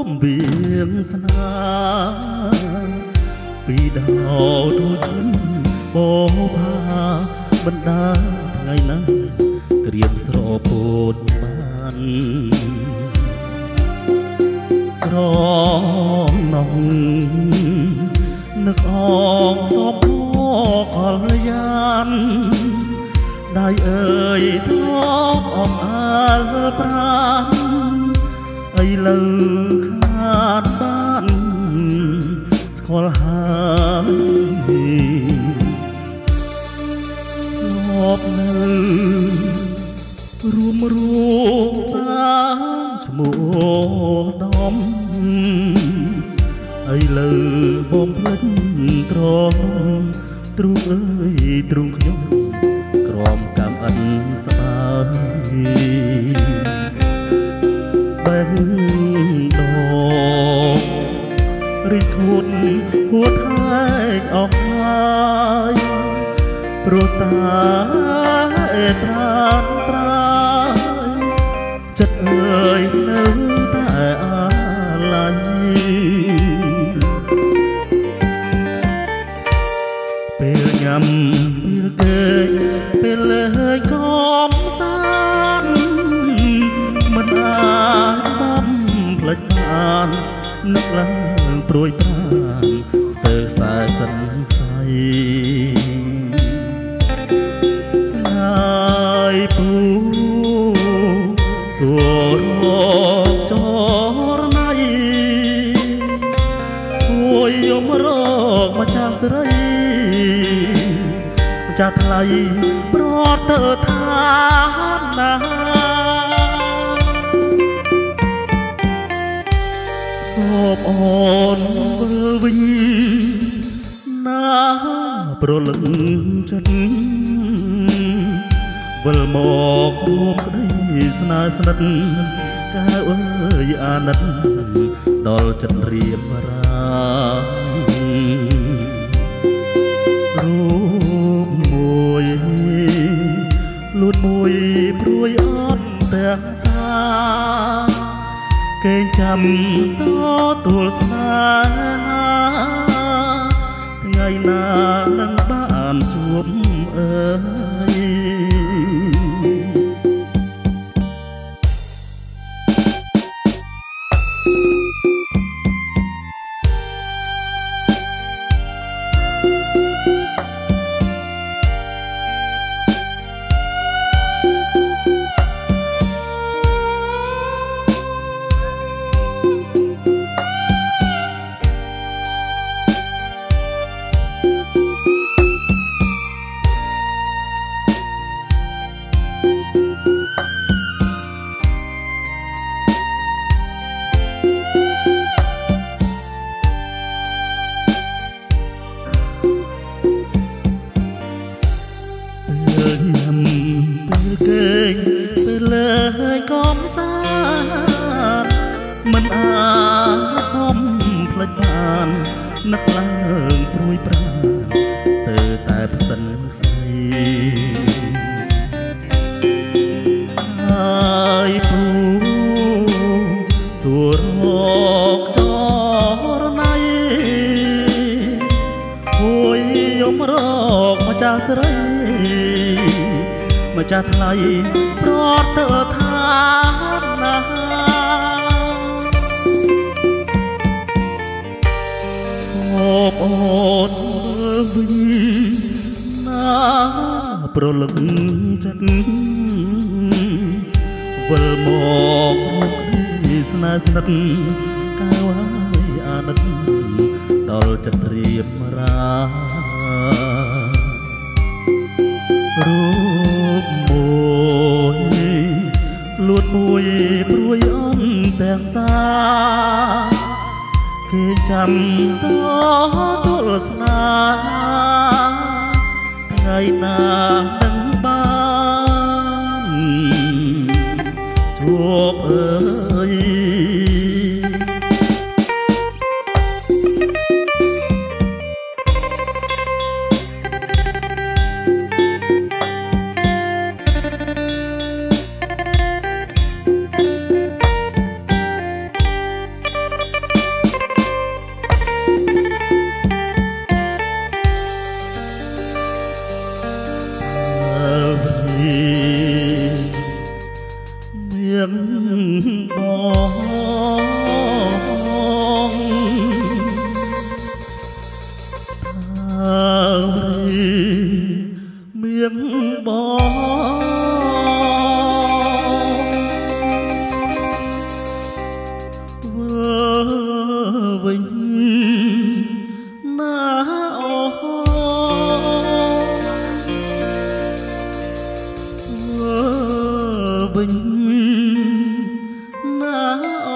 វាងស្នាពីដោទូជិនបោផាបណ្ដាថ្ងៃណាក្រៀមស្រពោតបានស្រណងនឹកអងសពកលយានដៃអើយធ្លាប់អបអើប្រានអីលើខាតបានស្គាល់ហើយប់នៅរួមសាឈ្មោះដំអីលើបងភ្លេចត្រង់ទ្រូងអើយទ្រូងខ្ញុំក្រំកម្មអិនស្បាយបេះដូងរីស្ងួតហួតហើយអស់ហើយព្រោះតាត្រានត្រាយចិត្តអើយនៅតែអាឡ័យពេលញ៉ាំពេលគេពេលលើយកំសាន្តមិនអាចបំភ្លេចបាននឹកឡើងព្រួយប្រាណស្ទើរខ្សែសិនស្អីពូសួរចរណៃពួយយមរកម្ចាស់ស្រីម្ចាស់ថ្លៃប្រទៅថាណាសពអូនវិលវិញណាប្រលឹងចិត្តវិលមករួមក្តីស្នេហ៍ស្និទ្ធកៅអើយអាណិតដល់ចិត្តរៀបរារូបមួយលួតមួយព្រួយអត់ទាំងសាគេចាំតទួលស្នេហាថ្ងៃណានឹងបានជួបអើយពេលលើយកំសាន្តមិនអាចបំភ្លេចបាននឹកឡើងព្រួយប្រាណស្ទើរតែផ្សិនស្អីហើយពូសួររកចរណៃពួយយមរកម្ចាស់ស្រីម្ចាស់ថ្លៃប្រទៅថាណាសពអូនវិញណាប្រលឹងចិត្តវិលមករួមក្តីស្នេហ៍ស្និទ្ធកៅហើយអាណិតដល់ចិត្តរៀបរារូបមួយលួតមួយព្រួយអន់ទាំងសាគេចាំតទួលស្នេហាថ្ងៃណានឹងបានជួបអើយវិញណាអូវិញណាអូ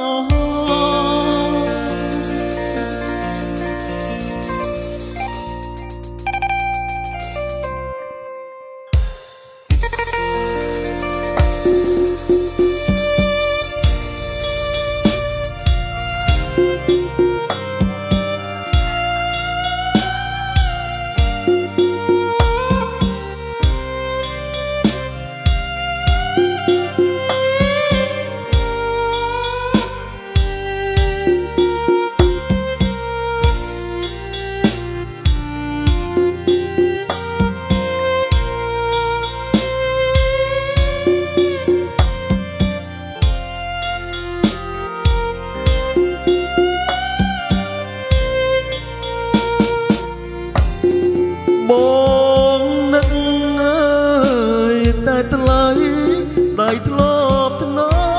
បងនឹកអើយតែថ្លៃដៃធ្លាប់ថ្ន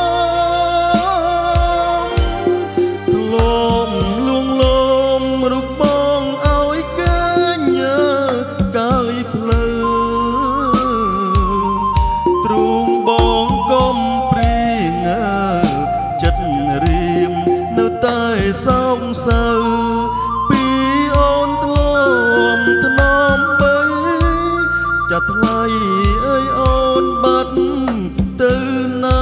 មធ្លាប់លួងលោមរូបបងឲ្យគេញើកាយភ្លើទ្រូងបងកុំព្រៀងចិត្តរៀមនៅតែសោកសៅពីអូនធ្លាប់ថ្នមចាត់ថ្លៃអើយអូនបាត់ទៅណា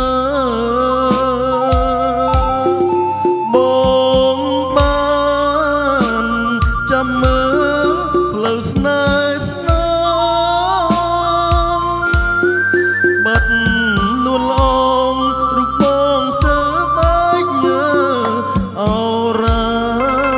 បងបានចាំមើលផ្លូវស្នេហ៍ស្នងបាត់នួនល្អងរូបបងស្ទើរបែកញើអរ៉ា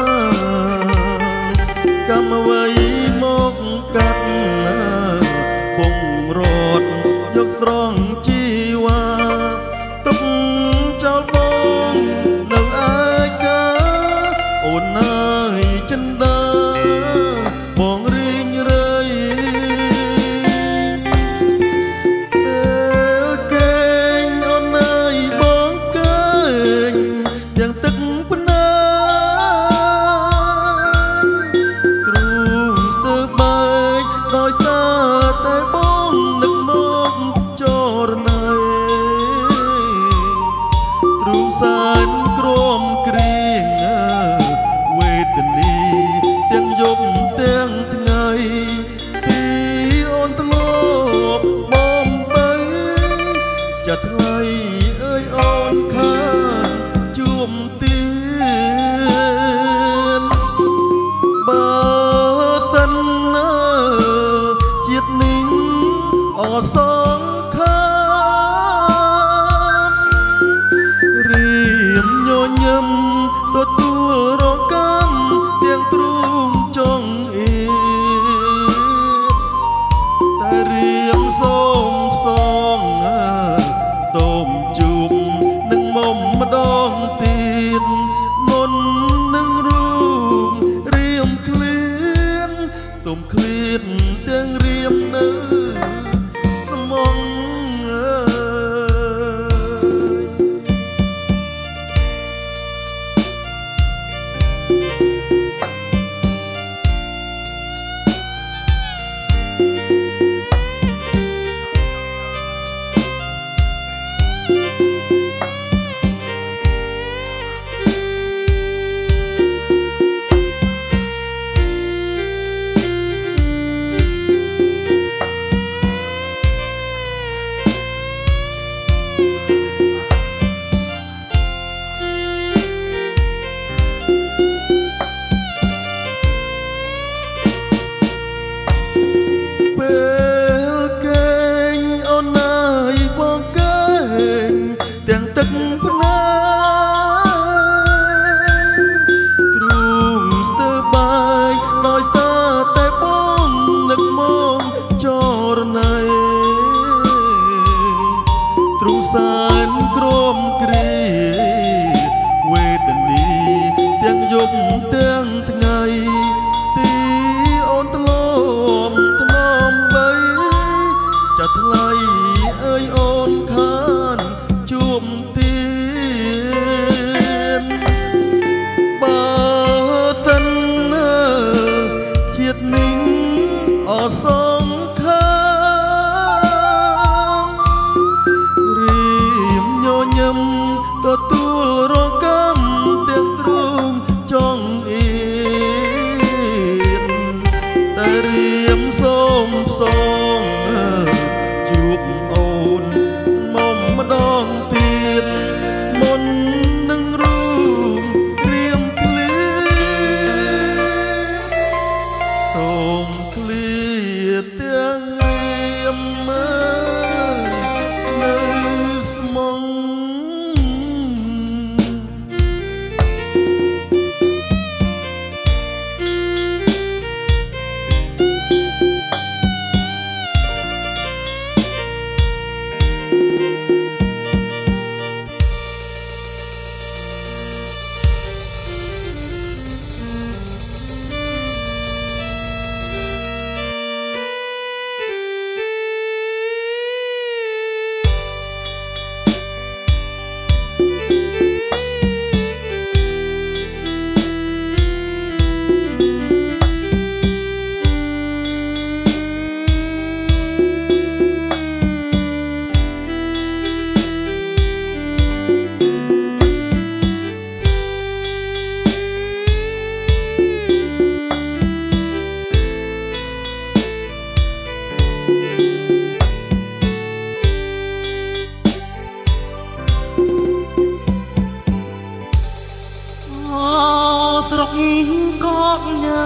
ស្រុកកកញើ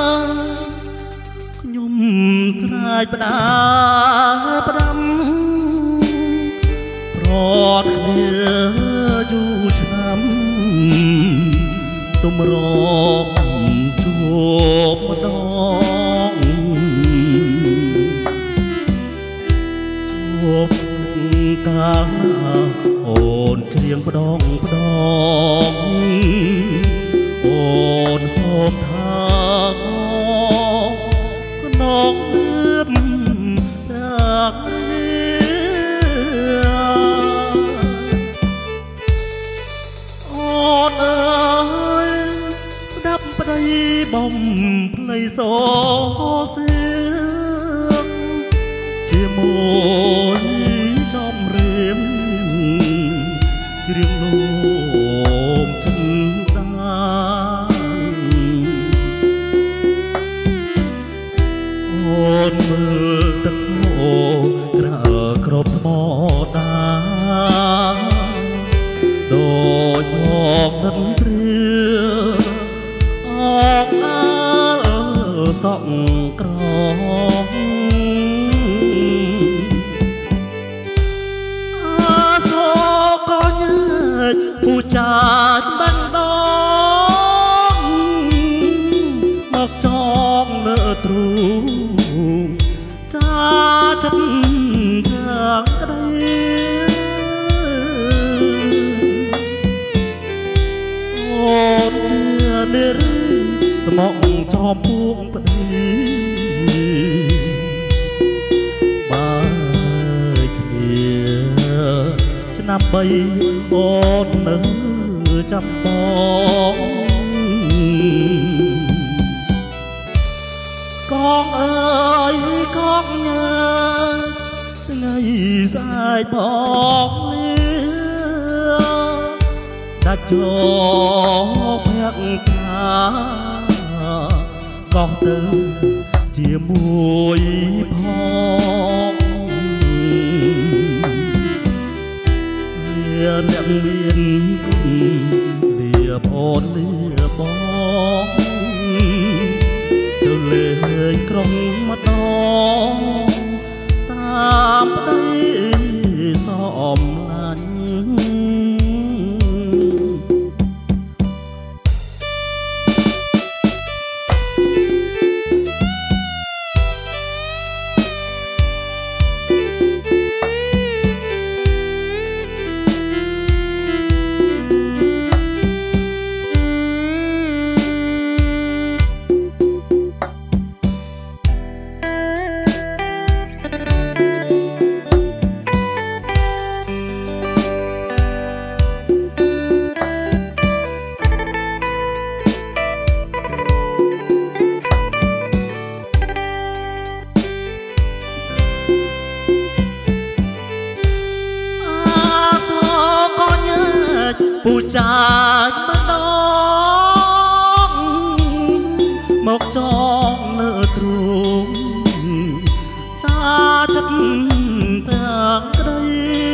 ខ្ញុំស្រែកផ្ដាផ្ដាំប្រត់គ្នាយូរឆ្នាំទុំរកជួបម្ដងជួបកាលណាអូនច្រៀងផ្ដងផ្ដងអូនសូមថាកណកលឿនจากអូនអើយស្ដាប់ប្តីបំភ្លៃសសៀងជាមួយចំរៀមច្រៀងលោមចិនតាអូនមើលទឹកអូក្រើក្របថ្មតាដូចមកនឹងព្រាអងអើសក់ក្រសូក៏ញើចពូចាច់បាញ់ដងមកចងលើទ្រូងចាចិត្តទាំងក្តីអូនជានារីស្មោះចំពួងប្តីបើគ្នាឆ្នាំ3អូននៅចាំបងកងអើយកងញើថ្ងៃស្អែកបងលាដាច់យកភក្តាកោះទៅជាមួយផងវាអ្នកមានគុណលាបងលាបងទៅលេងក្រុងម្ដងតាមប្តីសមឡាញ់ពូចាច់ម្ដងមកចងលើទ្រូងចាចិត្តទាំងក្តី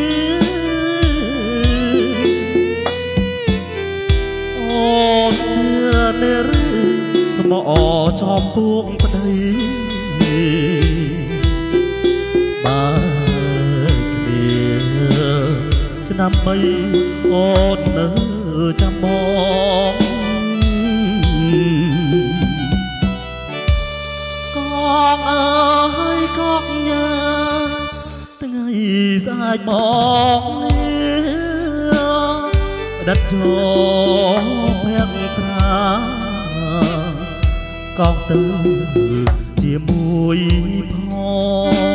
អូនជានារីស្មោះចំពួងប្តីបើគ្នាឆ្នាំ3អូននៅចាំបងកងអើយកងញើថ្ងៃស្អែកបងលាដាច់យកភក្តាកោះទៅជាមួយផង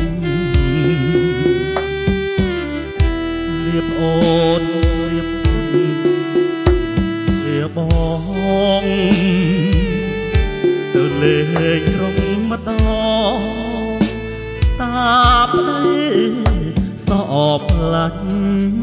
លៀបអូនលៀបលៀបបងទៅលេងក្រុងម្ដងតាប្តីសបឡាញ់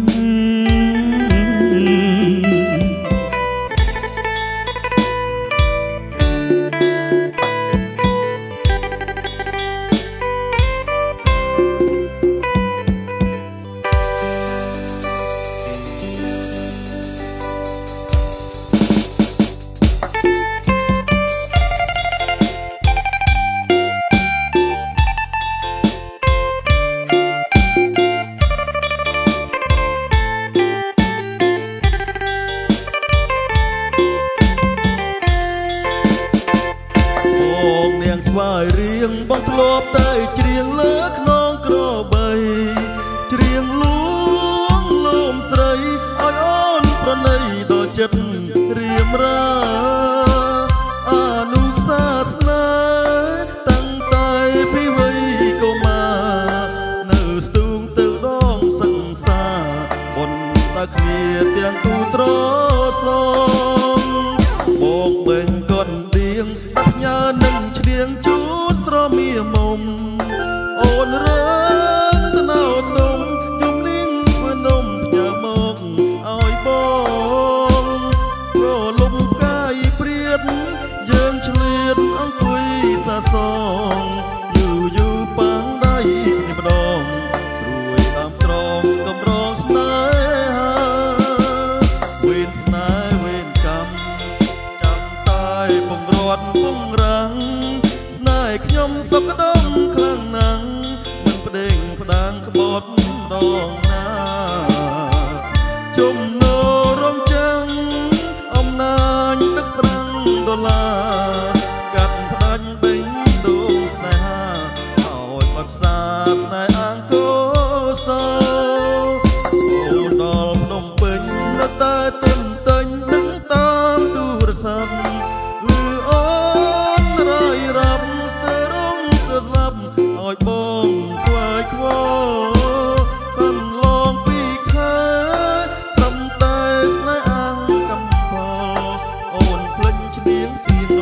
ធ្លាប់តែច្រៀងលើខ្នងក្របីច្រៀងលួងលោមស្រីឲ្យអូនប្រណីដល់ចិត្តរៀមរាអនុសាសនាតាំងតែពីវ័យកុមារនៅស្ទូងទៅដងសង្សារបុណ្យតាគ្នាទាំងគូត្រសងបងបេងកនដៀងផ្ញើនឹងឆ្លៀងជូនស្រមៀមុំអូនរើទៅណៅទុំយំនាងធ្វើនំផ្ញើមកឲ្យបងប្រលំកាយព្រាតយើងឆ្លៀតអង្គុយសាសងយូរយូរប៉ាំងដៃគ្នាម្ដងរួយតាមត្រង់កំរងស្នេហាវេនស្នេហ៍វេនកម្មចាំតែពងរត់ពងរាំងស្នេហ៍ខ្ញុំសុខដុំខ្លាំងណាស់មិនប្តេងផ្ដាំងក្បត់ដងណាជុំនោរំចាំងអំណាញទឹកប្រាំងដុល្លារកាត់ផ្ដាច់បេញដួងស្នេហាឲ្យបាត់ផ្សាស្នេហ៍អង្គសអូនដល់ភ្នំពេញនៅតែទន្ទឹងនឹងតាមទូរស័ព្ទលឺអូនរាយរាប់ស្ទើរងស្ទើរស្លាប់ឲ្យបងខ្វាយខ្វល់កន្លងពីខែត្រឹមតែស្នេហ៍អង្គកំផលអូនភ្លេចឈ្នៀងទៀន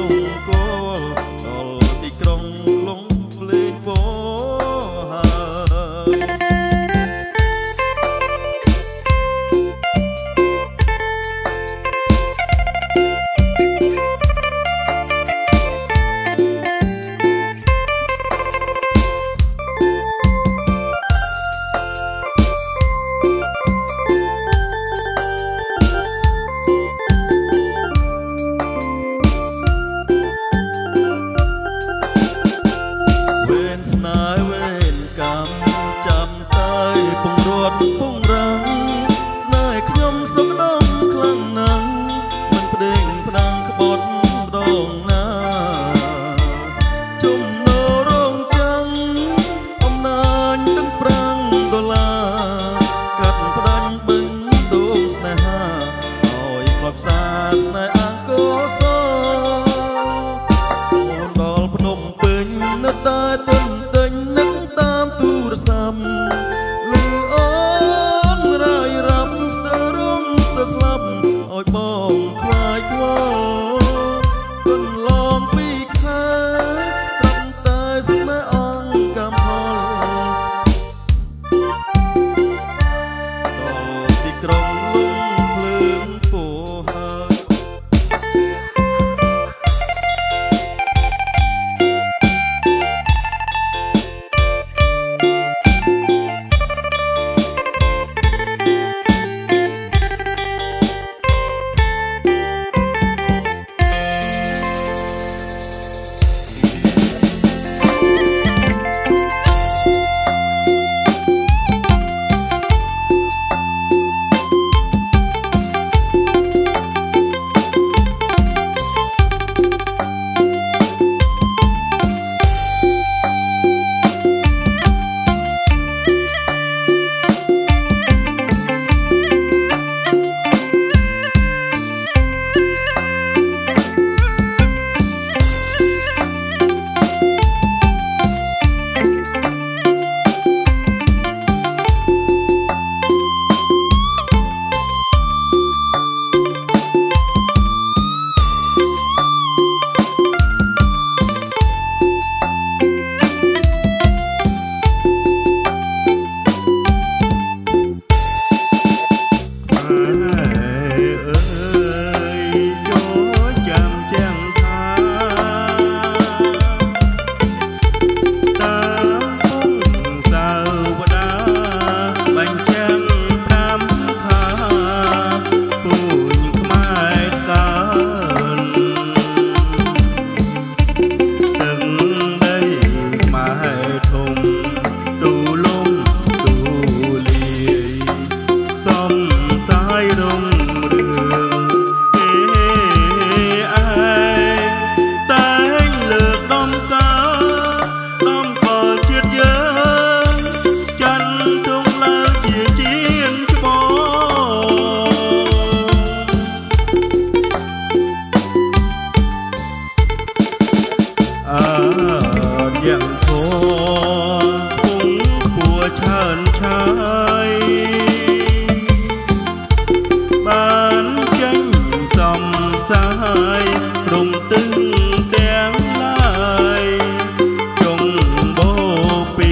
យរំទឹងទាំងឡាយចុងបោពី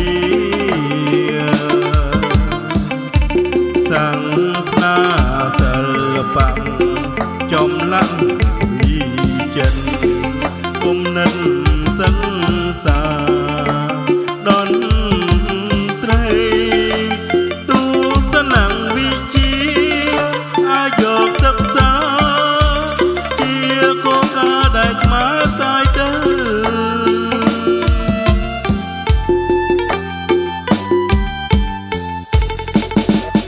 សាំងស្នាសិល្បៈចំឡាក់វិចិត្រគុំនិតសិក្សាដនត្រីទស្សនវិជ្ជាអាយកសិក្សាជាគោលការណ៍ដែលខ្មែរផ្សាយទៅ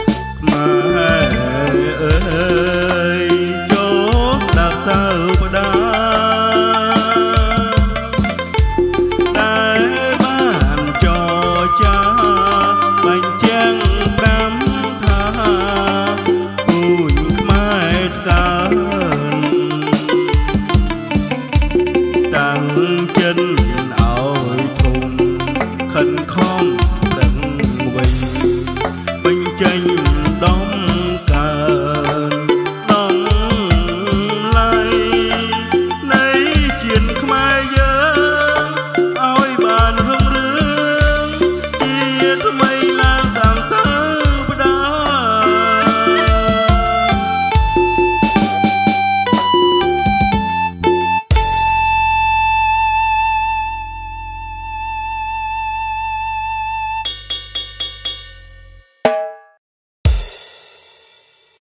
ខ្មែរអើយចូលស្ដាប់សើបដា